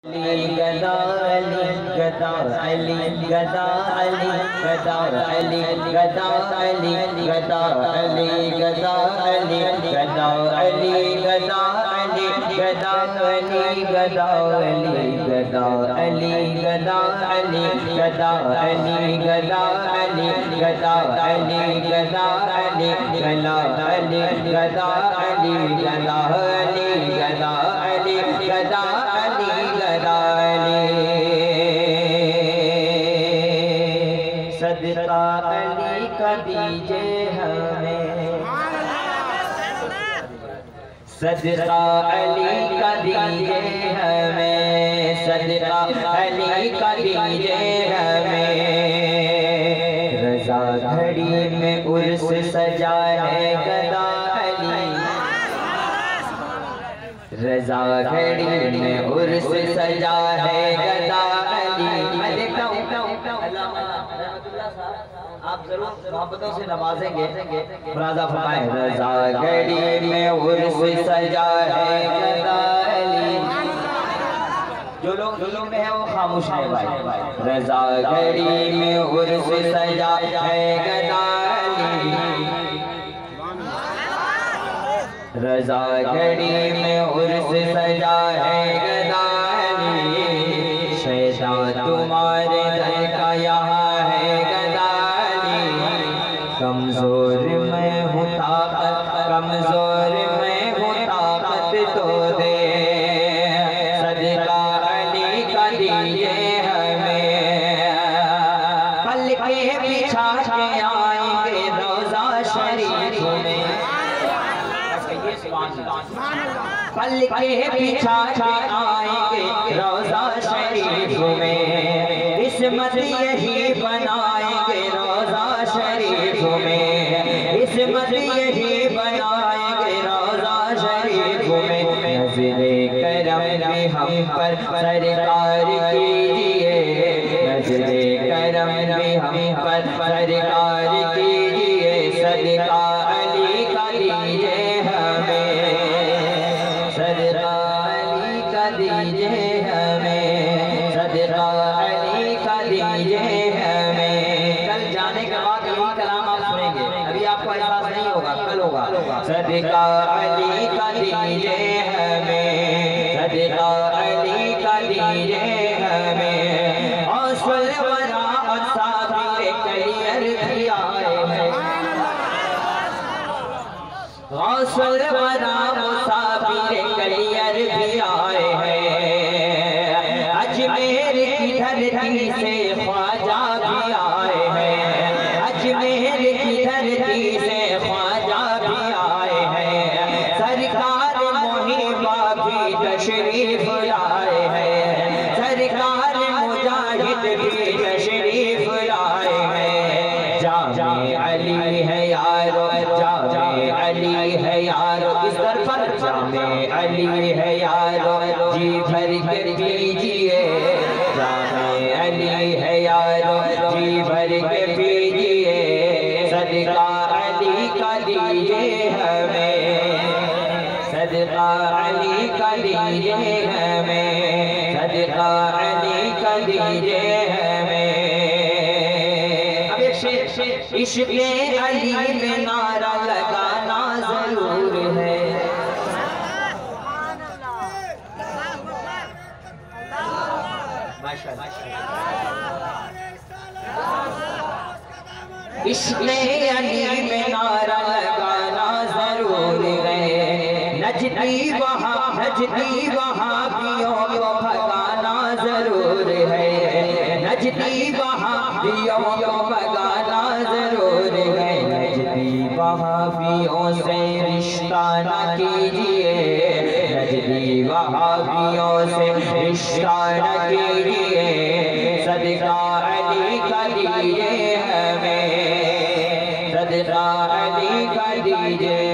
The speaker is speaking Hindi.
अली गदा अली गदा अली गदा अली गदा अली गदा अली गदा अली गदा अली गदा अली गदा अली गदा अली गदा अली गदा अली गदा अली गदा अली गदा अली गदा अली गदा अली गला अली गदा अली गदा अली गदा अली गदा अली गदा सदका अली का दीजे हमें, सदका अली का दीजे हमें, सदका अली का दीजे हमें। रज़ा घड़ी में उर्स सजा है गदा अली, रज़ा घड़ी में उर्स सजा है गदा अली। मैं देखता हूँ आप जरूर मोहब्बतों से नवाजेंगे। राजा फरमाए रज़ा घड़ी में उर्स सजा है गदा अली। जो लोग में है वो खामोश है भाई। रज़ा घड़ी में उर्स सजा है गदा अली, रज़ा घड़ी में उर्स सजा है गदा अली। शैतान तुम्हारे दर का यहाँ है गदा अली। कमजोर मैं हूँ ताकत, कमजोर मैं हूँ ताकत तो दे। सदका अली का दीजे हमें, पल के बिछा के आएंगे रोज़ा शरीफ में। पल के बिछा के आएंगे रोज़ा शरीफ में। इस्मत यही बनाएंगे रोज़ा शरीफ में, इस्मत यही बनाएंगे रोज़ा शरीफ में। नज़रे करम भी हम पर सरकार कीजिए, नज़रे करम भी हम पर सरकार कीजिए। सदका अली का दीजे हमें, सदका अली का दीजे हमें, सदका अली का दीजे हमें। कल जाने के बाद यही कलाम आप सुनेंगे, अभी आपको एहसास नहीं होगा, कल होगा। सदका अली का दीजे हमें, सदका अली का दीजे हमें। औसल वरा असाबी करियर भी आए हैं, औसल वरा मुसाफिर कलियर भी आए हैं। अजमेर की धरती से ख्वाजा भी आए हैं, अजमेर की धरती से ख्वाजा भी आए हैं। सरकार मुहिबा भी तशरीफ लाए हैं, सरकार मुजाहिद भी तशरीफ लाए हैं। जामे अली है यारो, जामे अली है यारो, इस दर पर जामे अली है यारो, जी भर के पीजिए। जामे अली है यारो, जी भर के पीजिए। सदका अली का दीजे हमें, सदका अली का दीजे हमें, सदका अली का दीजे हमें। अब एक शेर, इश्क़े अली में नारा लगाना जरूर है। इश्क़े अली में नारा लगाना जरूर है। नजदी वहाँ पियों को भगाना जरूर है, नजदी वहाँ पियों को भगाना जरूर है। नजदी वहाँ पियों से रिश्ता न कीजिए, नजदी वहाँ पियों से रिश्ता न कीजिए। सदका अली का दीजे हमें, सदका अली का दीजे